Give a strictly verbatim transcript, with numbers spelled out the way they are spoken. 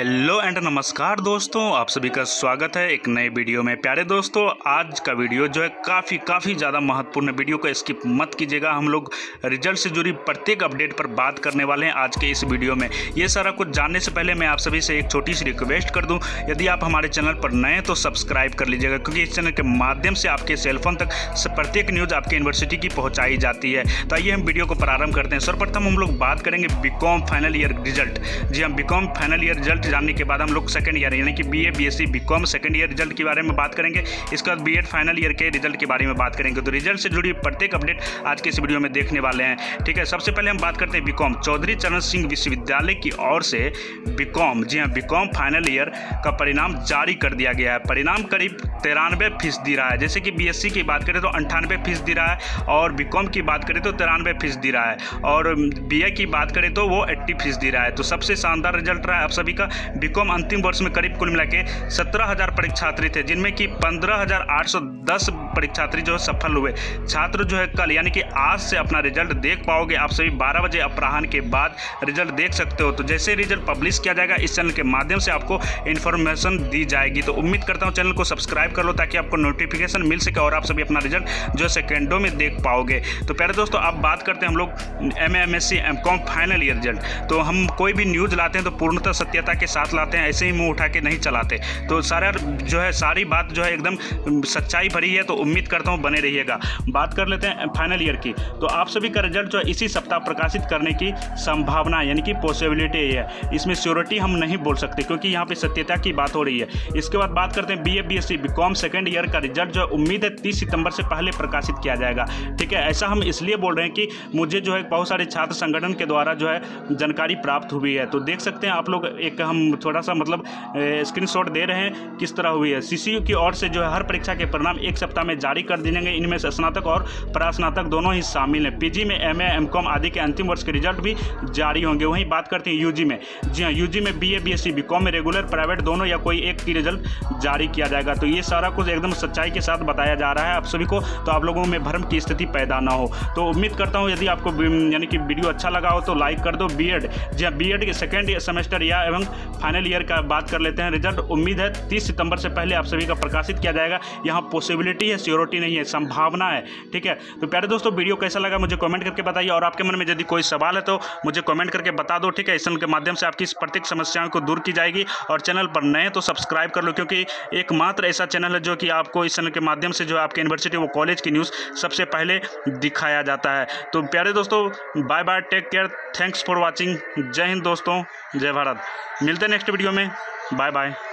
Hello and नमस्कार दोस्तों, आप सभी का स्वागत है एक नए वीडियो में। प्यारे दोस्तों, आज का वीडियो जो है काफ़ी काफ़ी ज़्यादा महत्वपूर्ण वीडियो को स्किप मत कीजिएगा। हम लोग रिजल्ट से जुड़ी प्रत्येक अपडेट पर बात करने वाले हैं आज के इस वीडियो में। ये सारा कुछ जानने से पहले मैं आप सभी से एक छोटी सी रिक्वेस्ट कर दूं, यदि आप हमारे चैनल पर नए हैं तो सब्सक्राइब कर लीजिएगा, क्योंकि इस चैनल के माध्यम से आपके सेलफोन तक प्रत्येक न्यूज़ आपके यूनिवर्सिटी की पहुँचाई जाती है। तो आइए हम वीडियो को प्रारंभ करते हैं। सर्वप्रथम हम लोग बात करेंगे बीकॉम फाइनल ईयर रिजल्ट। जी हाँ, बीकॉम फाइनल ईयर रिजल्ट जानने के बाद हम लोग सेकंड ईयर यानी कि BA BSc BCom second year result के बारे में बात करेंगे। इसके बाद बीएड फाइनल ईयर के रिजल्ट के बारे में बात करेंगे। तो रिजल्ट से जुड़ी प्रत्येक अपडेट आज के इस वीडियो में देखने वाले हैं। ठीक है, सबसे पहले हम बात करते हैं बीकॉम। चौधरी चरण सिंह विश्वविद्यालय की ओर से बीकॉम, जी हाँ, बीकॉम फाइनल ईयर का परिणाम जारी कर दिया गया है। परिणाम करीब तिरानवे फीसदी रहा है। जैसे कि बीएससी की बात करें तो अंठानवे फीसदी रहा है, और बीकॉम की बात करें तो तिरानवे फीसदी रहा है, और बीए की बात करें तो वो अस्सी फीसदी रहा है। तो सबसे शानदार रिजल्ट रहा है आप सभी का। बीकॉम अंतिम वर्ष में करीब कुल मिला के सत्रह हज़ार परीक्षार्थी थे, जिनमें कि पंद्रह हज़ार आठ सौ दस परीक्षार्थी जो है सफल हुए। छात्र जो है कल यानी कि आज से अपना रिजल्ट देख पाओगे। आप सभी बारह बजे अपराह्न के बाद रिजल्ट देख सकते हो। तो जैसे रिजल्ट पब्लिश किया जाएगा इस चैनल के माध्यम से आपको इन्फॉर्मेशन दी जाएगी। तो उम्मीद करता हूँ चैनल को सब्सक्राइब कर लो ताकि आपको नोटिफिकेशन मिल सके और आप सभी अपना रिजल्ट जो है सेकेंडों में देख पाओगे। तो प्यारे दोस्तों, अब बात करते हैं हम लोग M A M S C MCom final year result. तो हम कोई भी न्यूज़ लाते हैं तो पूर्णतः सत्यता के साथ लाते हैं, ऐसे ही मुंह उठा के नहीं चलाते। तो सारा जो है सारी बात जो है एकदम सच्चाई भरी है। तो उम्मीद करता हूँ बने रहिएगा। बात कर लेते हैं फाइनल ईयर की। तो आप सभी का रिजल्ट जो है इसी सप्ताह प्रकाशित करने की संभावना यानी कि पॉसिबिलिटी है। इसमें श्योरिटी हम नहीं बोल सकते क्योंकि यहाँ पे सत्यता की बात हो रही है। इसके बाद बात करते हैं BA BSc BCom second year का रिजल्ट जो है उम्मीद है तीस सितंबर से पहले प्रकाशित किया जाएगा। ठीक है, ऐसा हम इसलिए बोल रहे हैं कि मुझे जो है बहुत सारे छात्र संगठन के द्वारा जो है जानकारी प्राप्त हुई है। तो देख सकते हैं आप लोग, एक हम थोड़ा सा मतलब स्क्रीनशॉट दे रहे हैं किस तरह हुई है। सीसीयू की ओर से जो है हर परीक्षा के परिणाम एक सप्ताह में जारी कर दिए जाएंगे। इनमें से स्नातक और परास्नातक दोनों ही शामिल हैं। पीजी में एमए एमकॉम आदि के अंतिम वर्ष के रिजल्ट भी जारी होंगे। वहीं बात करते हैं यूजी में। जी हाँ, यूजी में बीए बीएससी बीकॉम में रेगुलर प्राइवेट दोनों या कोई एक की रिजल्ट जारी किया जाएगा। तो ये सारा कुछ एकदम सच्चाई के साथ बताया जा रहा है आप सभी को, तो आप लोगों में भ्रम की स्थिति पैदा ना हो। तो उम्मीद करता हूँ यदि आपको यानी कि वीडियो अच्छा लगा हो तो लाइक कर दो। बीएड, जी हाँ, बीएड के सेकेंड सेमेस्टर या एवं फाइनल ईयर का बात कर लेते हैं। रिजल्ट उम्मीद है तीस सितंबर से पहले आप सभी का प्रकाशित किया जाएगा। यहाँ पॉसिबिलिटी है, श्योरिटी नहीं है, संभावना है। ठीक है, तो प्यारे दोस्तों, वीडियो कैसा लगा मुझे कमेंट करके बताइए, और आपके मन में यदि कोई सवाल है तो मुझे कमेंट करके बता दो। ठीक है, इस चैनल के माध्यम से आपकी इस प्रत्येक समस्याओं को दूर की जाएगी। और चैनल पर नए तो सब्सक्राइब कर लो, क्योंकि एकमात्र ऐसा चैनल है जो कि आपको इस चैनल के माध्यम से जो आपके यूनिवर्सिटी वो कॉलेज की न्यूज़ सबसे पहले दिखाया जाता है। तो प्यारे दोस्तों, bye bye, take care, thanks for watching. जय हिंद दोस्तों, जय भारत। मिलते हैं नेक्स्ट वीडियो में। Bye bye.